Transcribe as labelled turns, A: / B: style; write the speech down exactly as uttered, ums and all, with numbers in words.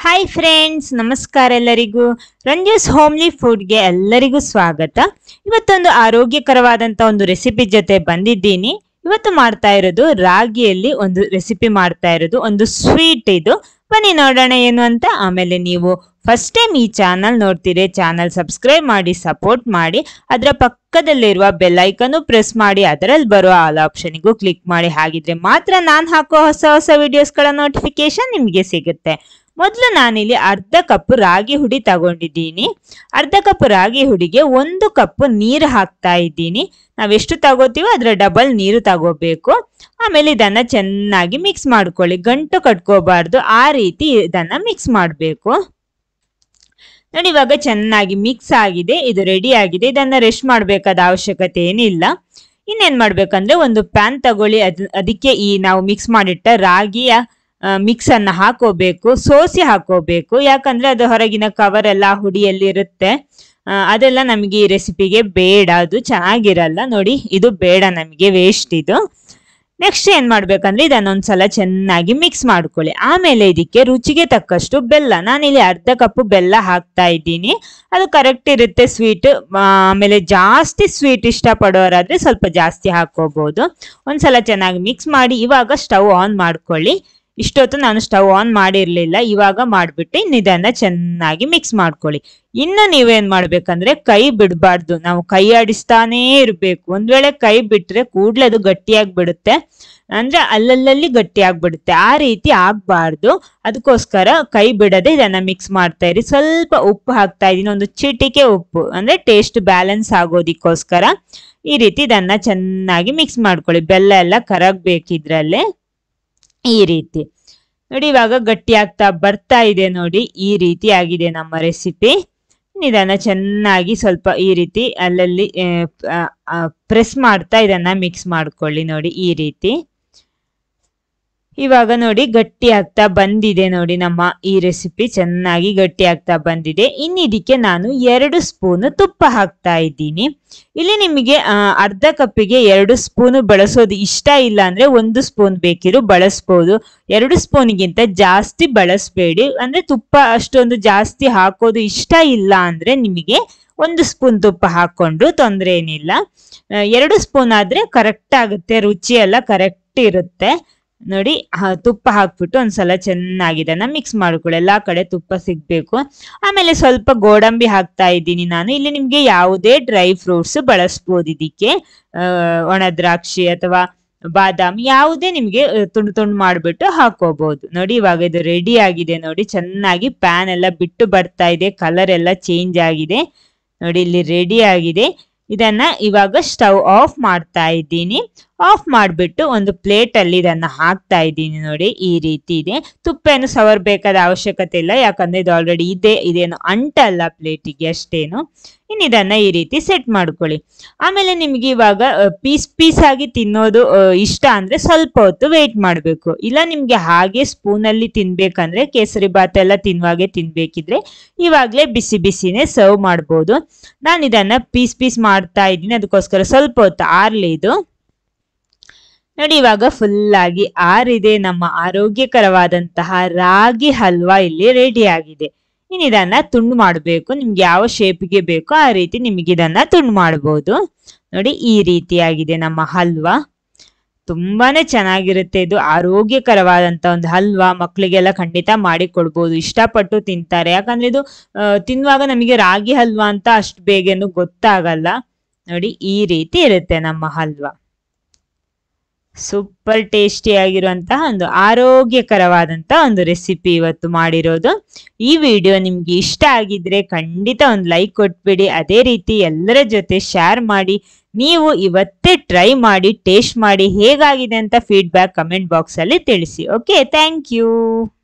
A: Hi friends, ನಮಸ್ಕಾರ ಎಲ್ಲರಿಗೂ. ರಂಜಸ್ homely ಫುಡ್ಗೆ ಎಲ್ಲರಿಗೂ ಸ್ವಾಗತ. ಇವತ್ತೊಂದು ಆರೋಗ್ಯಕರವಾದಂಥ ಒಂದು ರೆಸಿಪಿ ಜೊತೆ ಬಂದಿದ್ದೀನಿ. ಇವತ್ತು ಮಾಡ್ತಾ ಇರೋದು ರಾಗಿಯಲ್ಲಿ ಒಂದು ರೆಸಿಪಿ ಮಾಡ್ತಾ ಇರೋದು, ಒಂದು ಸ್ವೀಟ್. ಇದು ಬನ್ನಿ ನೋಡೋಣ ಏನು ಅಂತ. ಆಮೇಲೆ ನೀವು ಫಸ್ಟ್ ಟೈಮ್ ಈ ಚಾನಲ್ ನೋಡ್ತೀರಿ, ಚಾನಲ್ ಸಬ್ಸ್ಕ್ರೈಬ್ ಮಾಡಿ ಸಪೋರ್ಟ್ ಮಾಡಿ. ಅದರ ಪಕ್ಕದಲ್ಲಿರುವ ಬೆಲ್ ಐಕನ್ನು ಪ್ರೆಸ್ ಮಾಡಿ, ಅದರಲ್ಲಿ ಬರುವ ಆಲ್ ಆಪ್ಷನ್ಗೂ ಕ್ಲಿಕ್ ಮಾಡಿ. ಹಾಗಿದ್ರೆ ಮಾತ್ರ ನಾನು ಹಾಕೋ ಹೊಸ ಹೊಸ ವಿಡಿಯೋಸ್ಗಳ ನೋಟಿಫಿಕೇಶನ್ ನಿಮಗೆ ಸಿಗುತ್ತೆ. ಮೊದಲು ನಾನಿಲ್ಲಿ ಅರ್ಧ ಕಪ್ ರಾಗಿ ಹುಡಿ ತಗೊಂಡಿದ್ದೀನಿ. ಅರ್ಧ ಕಪ್ ರಾಗಿ ಹುಡಿಗೆ ಒಂದು ಕಪ್ ನೀರು ಹಾಕ್ತಾ ಇದ್ದೀನಿ. ನಾವೆಷ್ಟು ತಗೋತೀವೋ ಅದರ ಡಬಲ್ ನೀರು ತಗೋಬೇಕು. ಆಮೇಲೆ ಇದನ್ನ ಚೆನ್ನಾಗಿ ಮಿಕ್ಸ್ ಮಾಡ್ಕೊಳ್ಳಿ, ಗಂಟು ಕಟ್ಕೋಬಾರ್ದು, ಆ ರೀತಿ ಇದನ್ನ ಮಿಕ್ಸ್ ಮಾಡಬೇಕು. ನೋಡಿ, ಇವಾಗ ಚೆನ್ನಾಗಿ ಮಿಕ್ಸ್ ಆಗಿದೆ, ಇದು ರೆಡಿ ಆಗಿದೆ. ಇದನ್ನ ರೆಸ್ಟ್ ಮಾಡಬೇಕಾದ ಅವಶ್ಯಕತೆ ಏನಿಲ್ಲ. ಇನ್ನೇನ್ ಮಾಡ್ಬೇಕಂದ್ರೆ ಒಂದು ಪ್ಯಾನ್ ತಗೊಳ್ಳಿ, ಅದ್ ಅದಕ್ಕೆ ಈ ನಾವು ಮಿಕ್ಸ್ ಮಾಡಿಟ್ಟ ರಾಗಿಯ ಮಿಕ್ಸ್ ಅನ್ನ ಹಾಕೋಬೇಕು, ಸೋಸಿ ಹಾಕೋಬೇಕು. ಯಾಕಂದ್ರೆ ಅದು ಹೊರಗಿನ ಕವರ್ ಎಲ್ಲ ಹುಡಿಯಲ್ಲಿ ಇರುತ್ತೆ, ಅದೆಲ್ಲ ನಮಗೆ ಈ ರೆಸಿಪಿಗೆ ಬೇಡ, ಅದು ಚೆನ್ನಾಗಿರಲ್ಲ. ನೋಡಿ, ಇದು ಬೇಡ ನಮಗೆ, ವೇಸ್ಟ್ ಇದು. ನೆಕ್ಸ್ಟ್ ಏನ್ ಮಾಡ್ಬೇಕಂದ್ರೆ ಇದನ್ನೊಂದ್ಸಲ ಚೆನ್ನಾಗಿ ಮಿಕ್ಸ್ ಮಾಡ್ಕೊಳ್ಳಿ. ಆಮೇಲೆ ಇದಕ್ಕೆ ರುಚಿಗೆ ತಕ್ಕಷ್ಟು ಬೆಲ್ಲ, ನಾನಿಲ್ಲಿ ಅರ್ಧ ಕಪ್ ಬೆಲ್ಲ ಹಾಕ್ತಾ ಇದ್ದೀನಿ. ಅದು ಕರೆಕ್ಟ್ ಇರುತ್ತೆ ಸ್ವೀಟ್. ಆಮೇಲೆ ಜಾಸ್ತಿ ಸ್ವೀಟ್ ಇಷ್ಟ ಪಡೋರಾದ್ರೆ ಸ್ವಲ್ಪ ಜಾಸ್ತಿ ಹಾಕೋಬಹುದು. ಒಂದ್ಸಲ ಚೆನ್ನಾಗಿ ಮಿಕ್ಸ್ ಮಾಡಿ ಇವಾಗ ಸ್ಟವ್ ಆನ್ ಮಾಡ್ಕೊಳ್ಳಿ. ಇಷ್ಟೊತ್ತು ನಾನು ಸ್ಟವ್ ಆನ್ ಮಾಡಿರ್ಲಿಲ್ಲ, ಇವಾಗ ಮಾಡ್ಬಿಟ್ಟು ಇನ್ನು ಇದನ್ನ ಚೆನ್ನಾಗಿ ಮಿಕ್ಸ್ ಮಾಡ್ಕೊಳ್ಳಿ. ಇನ್ನು ನೀವೇನ್ ಮಾಡ್ಬೇಕಂದ್ರೆ ಕೈ ಬಿಡಬಾರ್ದು, ನಾವು ಕೈ ಆಡಿಸ್ತಾನೇ ಇರ್ಬೇಕು. ಒಂದ್ ವೇಳೆ ಕೈ ಬಿಟ್ರೆ ಕೂಡ್ಲೆ ಅದು ಗಟ್ಟಿಯಾಗಿ ಬಿಡುತ್ತೆ, ಅಂದ್ರೆ ಅಲ್ಲಲ್ಲಿ ಗಟ್ಟಿ ಆಗ್ಬಿಡುತ್ತೆ. ಆ ರೀತಿ ಆಗ್ಬಾರ್ದು, ಅದಕ್ಕೋಸ್ಕರ ಕೈ ಬಿಡದೆ ಇದನ್ನ ಮಿಕ್ಸ್ ಮಾಡ್ತಾ ಇರಿ. ಸ್ವಲ್ಪ ಉಪ್ಪು ಹಾಕ್ತಾ ಇದೀನಿ, ಒಂದು ಚಿಟಿಕೆ ಉಪ್ಪು, ಅಂದ್ರೆ ಟೇಸ್ಟ್ ಬ್ಯಾಲೆನ್ಸ್ ಆಗೋದಿಕ್ಕೋಸ್ಕರ. ಈ ರೀತಿ ಇದನ್ನ ಚೆನ್ನಾಗಿ ಮಿಕ್ಸ್ ಮಾಡ್ಕೊಳ್ಳಿ. ಬೆಲ್ಲ ಎಲ್ಲ ಕರಗ್ಬೇಕಿದ್ರಲ್ಲೇ ಈ ರೀತಿ. ನೋಡಿ, ಇವಾಗ ಗಟ್ಟಿ ಆಗ್ತಾ ಬರ್ತಾ ಇದೆ. ನೋಡಿ, ಈ ರೀತಿ ಆಗಿದೆ ನಮ್ಮ ರೆಸಿಪಿ. ಇದನ್ನ ಚೆನ್ನಾಗಿ ಸ್ವಲ್ಪ ಈ ರೀತಿ ಅಲ್ಲಲ್ಲಿ ಪ್ರೆಸ್ ಮಾಡ್ತಾ ಇದನ್ನ ಮಿಕ್ಸ್ ಮಾಡ್ಕೊಳ್ಳಿ. ನೋಡಿ, ಈ ರೀತಿ ಇವಾಗ ನೋಡಿ ಗಟ್ಟಿ ಆಗ್ತಾ ಬಂದಿದೆ. ನೋಡಿ, ನಮ್ಮ ಈ ರೆಸಿಪಿ ಚೆನ್ನಾಗಿ ಗಟ್ಟಿ ಆಗ್ತಾ ಬಂದಿದೆ. ಇನ್ನು ಇದಕ್ಕೆ ನಾನು ಎರಡು ಸ್ಪೂನ್ ತುಪ್ಪ ಹಾಕ್ತಾ ಇದ್ದೀನಿ. ಇಲ್ಲಿ ನಿಮಗೆ ಅರ್ಧ ಕಪ್ಪಿಗೆ ಎರಡು ಸ್ಪೂನ್ ಬಳಸೋದು ಇಷ್ಟ ಇಲ್ಲ ಅಂದ್ರೆ ಒಂದು ಸ್ಪೂನ್ ಬೇಕಿರೋ ಬಳಸ್ಬೋದು. ಎರಡು ಸ್ಪೂನ್ಗಿಂತ ಜಾಸ್ತಿ ಬಳಸಬೇಡಿ. ಅಂದ್ರೆ ತುಪ್ಪ ಅಷ್ಟೊಂದು ಜಾಸ್ತಿ ಹಾಕೋದು ಇಷ್ಟ ಇಲ್ಲ ಅಂದ್ರೆ ನಿಮಗೆ ಒಂದು ಸ್ಪೂನ್ ತುಪ್ಪ ಹಾಕೊಂಡ್ರು ತೊಂದರೆ ಏನಿಲ್ಲ. ಎರಡು ಸ್ಪೂನ್ ಆದ್ರೆ ಕರೆಕ್ಟ್ ಆಗುತ್ತೆ, ರುಚಿ ಎಲ್ಲ ಕರೆಕ್ಟ್ ಇರುತ್ತೆ. ನೋಡಿ, ತುಪ್ಪ ಹಾಕ್ಬಿಟ್ಟು ಒಂದ್ಸಲ ಚೆನ್ನಾಗಿ ಇದನ್ನ ಮಿಕ್ಸ್ ಮಾಡ್ಕೊಳ್ಳಿ. ಎಲ್ಲಾ ಕಡೆ ತುಪ್ಪ ಸಿಗ್ಬೇಕು. ಆಮೇಲೆ ಸ್ವಲ್ಪ ಗೋಡಂಬಿ ಹಾಕ್ತಾ ಇದ್ದೀನಿ ನಾನು. ಇಲ್ಲಿ ನಿಮ್ಗೆ ಯಾವುದೇ ಡ್ರೈ ಫ್ರೂಟ್ಸ್ ಬಳಸ್ಬೋದು. ಇದಕ್ಕೆ ಒಣ ದ್ರಾಕ್ಷಿ ಅಥವಾ ಬಾದಾಮಿ ಯಾವುದೇ ನಿಮ್ಗೆ ತುಂಡು ತುಂಡು ಮಾಡ್ಬಿಟ್ಟು ಹಾಕೋಬಹುದು. ನೋಡಿ, ಇವಾಗ ಇದು ರೆಡಿ ಆಗಿದೆ. ನೋಡಿ, ಚೆನ್ನಾಗಿ ಪ್ಯಾನ್ ಎಲ್ಲ ಬಿಟ್ಟು ಬರ್ತಾ ಇದೆ, ಕಲರ್ ಎಲ್ಲ ಚೇಂಜ್ ಆಗಿದೆ. ನೋಡಿ, ಇಲ್ಲಿ ರೆಡಿ ಆಗಿದೆ. ಇದನ್ನ ಇವಾಗ ಸ್ಟವ್ ಆಫ್ ಮಾಡ್ತಾ ಇದ್ದೀನಿ. ಆಫ್ ಮಾಡಿಬಿಟ್ಟು ಒಂದು ಪ್ಲೇಟ್ ಅಲ್ಲಿ ಇದನ್ನ ಹಾಕ್ತಾ ಇದ್ದೀನಿ. ನೋಡಿ, ಈ ರೀತಿ ಇದೆ. ತುಪ್ಪ ಏನು ಸವರ್ಬೇಕಾದ ಅವಶ್ಯಕತೆ ಇಲ್ಲ, ಯಾಕಂದ್ರೆ ಇದು ಆಲ್ರೆಡಿ ಇದೆ. ಇದೇನು ಅಂಟಲ್ಲ ಪ್ಲೇಟಿಗೆ ಅಷ್ಟೇನು. ಇನ್ನು ಇದನ್ನ ಈ ರೀತಿ ಸೆಟ್ ಮಾಡ್ಕೊಳ್ಳಿ. ಆಮೇಲೆ ನಿಮ್ಗೆ ಇವಾಗ ಪೀಸ್ ಪೀಸ್ ಆಗಿ ತಿನ್ನೋದು ಇಷ್ಟ ಅಂದ್ರೆ ಸ್ವಲ್ಪ ಹೊತ್ತು ವೇಟ್ ಮಾಡ್ಬೇಕು. ಇಲ್ಲ ನಿಮ್ಗೆ ಹಾಗೆ ಸ್ಪೂನ್ ಅಲ್ಲಿ ತಿನ್ಬೇಕಂದ್ರೆ, ಕೇಸರಿ ಬಾತ್ ಎಲ್ಲ ತಿನ್ನುವಾಗೆ ತಿನ್ಬೇಕಿದ್ರೆ ಇವಾಗ್ಲೇ ಬಿಸಿ ಬಿಸಿನೇ ಸರ್ವ್ ಮಾಡ್ಬೋದು. ನಾನು ಇದನ್ನ ಪೀಸ್ ಪೀಸ್ ಮಾಡ್ತಾ ಇದ್ದೀನಿ, ಅದಕ್ಕೋಸ್ಕರ ಸ್ವಲ್ಪ ಹೊತ್ತು ಆರ್ಲಿ ಇದು. ನೋಡಿ, ಇವಾಗ ಫುಲ್ ಆಗಿ ಆರಿದೆ. ನಮ್ಮ ಆರೋಗ್ಯಕರವಾದಂತಹ ರಾಗಿ ಹಲ್ವಾ ಇಲ್ಲಿ ರೆಡಿ ಆಗಿದೆ. ಇನ್ನು ಇದನ್ನ ತುಂಡು ಮಾಡಬೇಕು. ನಿಮ್ಗೆ ಯಾವ ಶೇಪ್ಗೆ ಬೇಕೋ ಆ ರೀತಿ ನಿಮ್ಗೆ ಇದನ್ನ ತುಂಡು ಮಾಡಬಹುದು. ನೋಡಿ, ಈ ರೀತಿಯಾಗಿದೆ ನಮ್ಮ ಹಲ್ವಾ. ತುಂಬಾನೇ ಚೆನ್ನಾಗಿರುತ್ತೆ. ಇದು ಆರೋಗ್ಯಕರವಾದಂತ ಒಂದು ಹಲ್ವಾ. ಮಕ್ಕಳಿಗೆಲ್ಲ ಖಂಡಿತ ಮಾಡಿ ಕೊಡ್ಬೋದು, ಇಷ್ಟಪಟ್ಟು ತಿಂತಾರೆ. ಯಾಕಂದ್ರೆ ಇದು ತಿನ್ನುವಾಗ ನಮಗೆ ರಾಗಿ ಹಲ್ವಾ ಅಂತ ಅಷ್ಟು ಬೇಗೇನು ಗೊತ್ತಾಗಲ್ಲ. ನೋಡಿ, ಈ ರೀತಿ ಇರುತ್ತೆ ನಮ್ಮ ಹಲ್ವಾ. ಸೂಪರ್ ಟೇಸ್ಟಿ ಆಗಿರುವಂತಹ ಒಂದು ಆರೋಗ್ಯಕರವಾದಂತ ಒಂದು ರೆಸಿಪಿ ಇವತ್ತು ಮಾಡಿರೋದು. ಈ ವಿಡಿಯೋ ನಿಮ್ಗೆ ಇಷ್ಟ ಆಗಿದ್ರೆ ಖಂಡಿತ ಒಂದು ಲೈಕ್ ಕೊಟ್ಬಿಡಿ. ಅದೇ ರೀತಿ ಎಲ್ಲರ ಜೊತೆ ಶೇರ್ ಮಾಡಿ. ನೀವು ಇವತ್ತೇ ಟ್ರೈ ಮಾಡಿ, ಟೇಸ್ಟ್ ಮಾಡಿ, ಹೇಗಾಗಿದೆ ಅಂತ ಫೀಡ್ಬ್ಯಾಕ್ ಕಮೆಂಟ್ ಬಾಕ್ಸ್ ಅಲ್ಲಿ ತಿಳಿಸಿ. Okay, thank you.